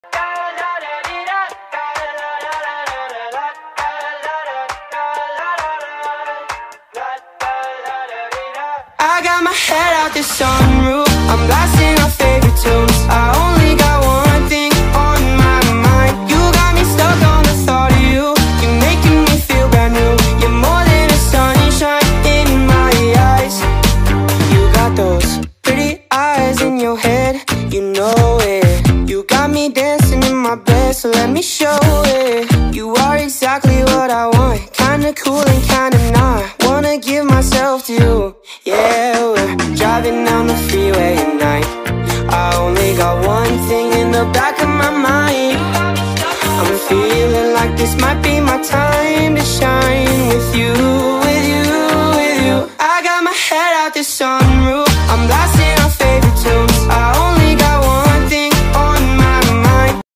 I got my head out the sunroof, I'm blasting our favorite tunes. I only got one thing on my mind. You got me stuck on the thought of you. You're making me feel brand new. You're more than a sunshine in my eyes. You got those pretty eyes in your head, you know it. You got me dancing in my bed, so let me show it. You are exactly what I want, kinda cool and kinda not. Wanna give myself to you. Yeah, we're driving down the freeway at night. I only got one thing in the back of my mind. I'm feeling like this might be my time to shine with you.